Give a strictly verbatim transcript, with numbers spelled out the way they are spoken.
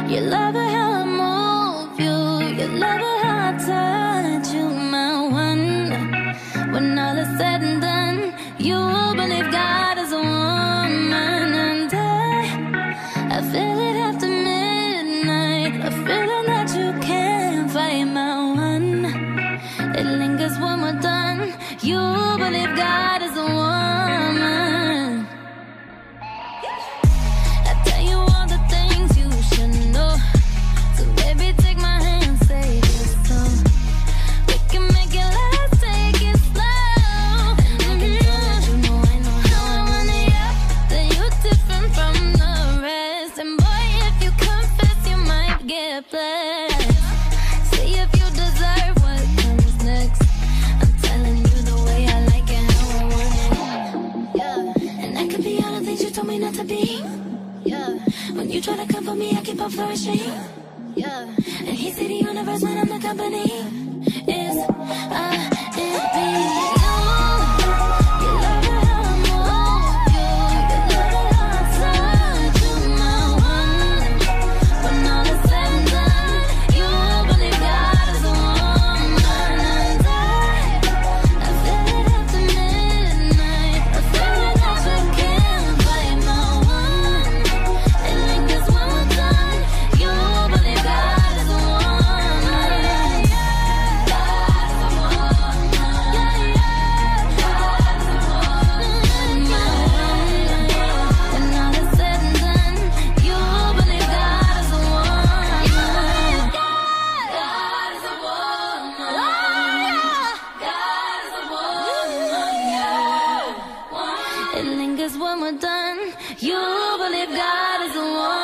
You love it how I move you. You love it how I touch you, my one. When all is said and done, you believe God is a woman. And I, I feel it after midnight, a feeling that you can't fight, my one. It lingers when we're done. You believe God is a woman. I tell you all the things you should know. So baby, take my hand, say this song. We can make it last, take it slow. And I can tell that you know I know how I want it, yeah. That you're different from the rest. And boy, if you confess, you might get blessed. See if you deserve what comes next. I'm telling you the way I like it, how I want it, yeah. And I could be all the things you told me not to be, yeah. When you try to come for me, I keep on flourishing, yeah. And he said he on the verse when I'm the company. It's I, it be you. You love it how I move you. You love it how I touch you, my one. When all is said and done, you believe God is a woman. And I, I feel it after midnight, a feeling that you can't fight, my one. It lingers when we're done. You believe God is a woman. God is a woman. Yeah, yeah. God is a woman. My one. When all is said and done, you believe God is a woman. God is a woman. God is a woman. Yeah. It lingers when we're done. You believe God is a woman.